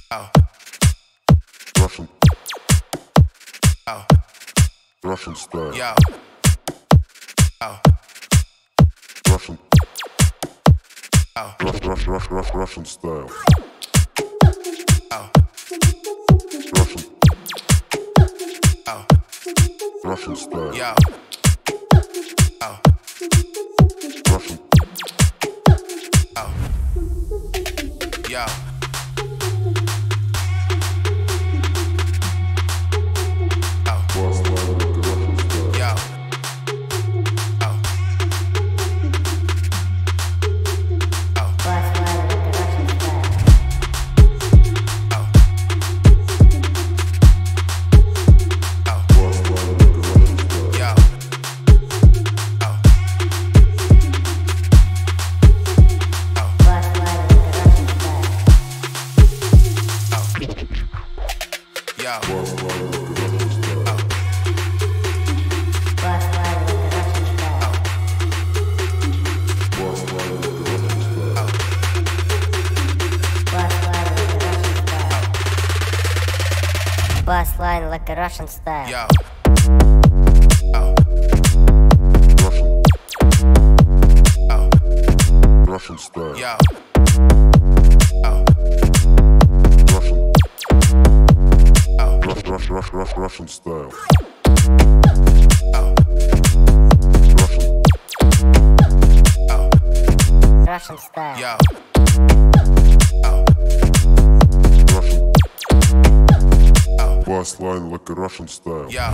Oh. Russian. Oh. Russian style. Yo. Oh. Russian. Oh. Russian style. Oh. Russian. Oh. Russian style. Yo. Oh. Russian. Oh. Yo. Boss line with the Russian style. Yo. Oh. Oh. Boss line with the Russian style. Oh. Oh. Boss line with the Russian style. Yo. Oh. Oh. Boss line with the Russian style. Oh. Yo. Boss line with the Russian style. Boss line with the Russian style. Boss line with the Russian style. Boss line with the Russian style. Boss line like a Russian style. Yo. Oh. Russian. Oh. Russian style. Yo. Oh. Russian. Oh. Russian style. Oh. Russian. Oh. Russian style. Yo. Oh. Russian. Oh. Boss line like a Russian style. Yo.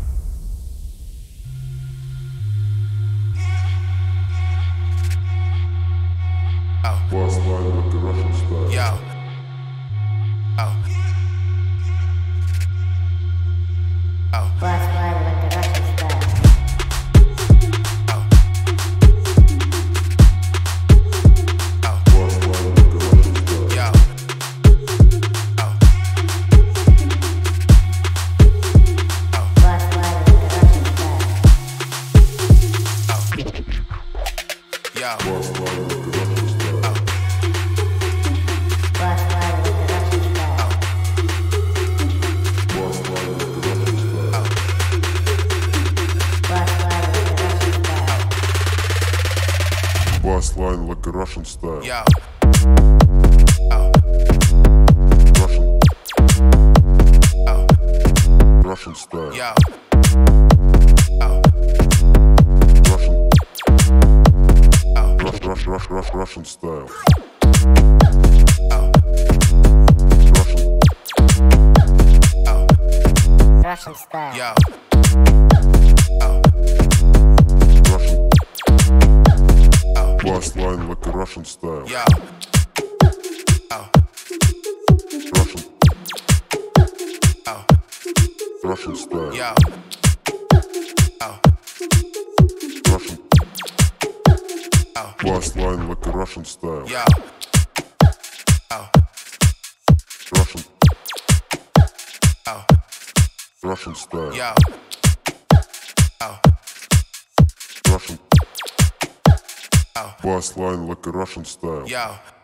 Oh. Boss line like a Russian style. Yo. Oh. Oh. Boss line like a Russian style. Oh. Oh. Boss line like a Russian style. Yo. Oh. Oh. Boss line like a Russian style. Oh. Yo. Boss line like a Russian style. Boss line with the Russian style. Boss line like a Russian style. Boss line with the Russian style. Boss line like a Russian style. Yo. Oh. Russian. Oh. Russian style. Yo. Oh. Russian. Oh. Russian style. Oh. Russian. Oh. Russian style. Yo. Oh. Russian. Oh. Boss line like a Russian style. Yo. Oh. Russian. Oh. Russian style. Yo. Oh. Russian. Oh. Boss line like a Russian style. Yo. Oh. Russian. Oh. Russian style. Yo. Oh. Russian. Oh. Boss line like a Russian style. Yo.